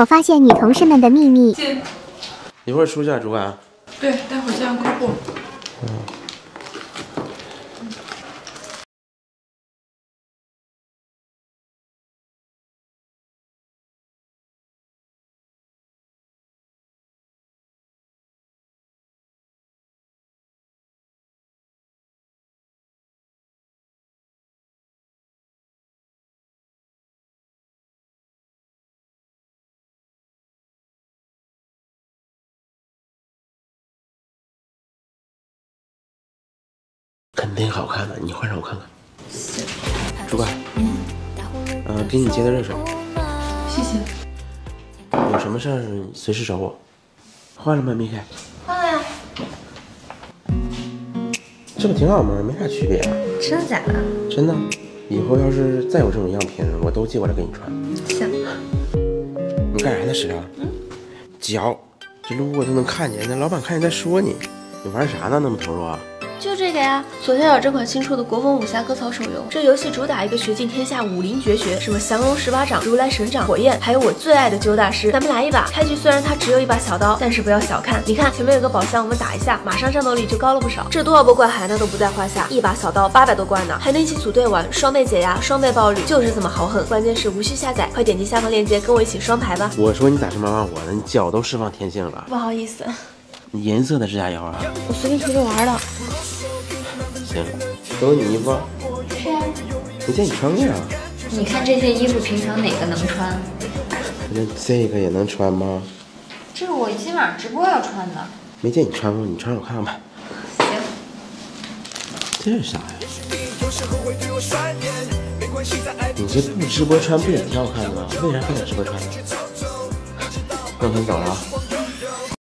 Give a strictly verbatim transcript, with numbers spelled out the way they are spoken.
我发现女同事们的秘密。 一会儿出去啊，主管。 对，待会儿见客户。 嗯。肯定好看的，你换上我看看。主管，嗯，呃，给你接的热水。 谢谢。 有什么事儿随时找我。换了吗，米凯？ 换了呀。 这不挺好吗？没啥区别啊。 真的假的？ 真的。以后要是再有这种样品，我都寄过来给你穿。 行。 你干啥呢，石头？嗯。脚，这路过都能看见，那老板看见再说你。你玩啥呢？那么投入啊？ 就这个呀，左下角这款新出的国风武侠割草手游，这游戏主打一个学尽天下武林绝学，什么降龙十八掌、如来神掌、火焰，还有我最爱的鸠大师。咱们来一把。开局虽然它只有一把小刀，但是不要小看，你看前面有个宝箱，我们打一下，马上战斗力就高了不少。这多少波怪海呢都不在话下，一把小刀八百多怪呢，还能一起组队玩，双倍解压，双倍爆率，就是这么豪横。关键是无需下载，快点击下方链接跟我一起双排吧。 我说你咋这么忘我呢？你脚都释放天性了。 不好意思。 你颜色的指甲油啊？ 我随便出去玩的。 行，都是你衣服。 是啊。 没见你穿过呀？ 你看这件衣服平常哪个能穿？ 那这个也能穿吗？ 这是我今晚直播要穿的。 没见你穿过，你穿我看看吧。 行。 这是啥呀？你这不直播穿不也挺好看的吗？为啥非得直播穿呢？那我先走了啊。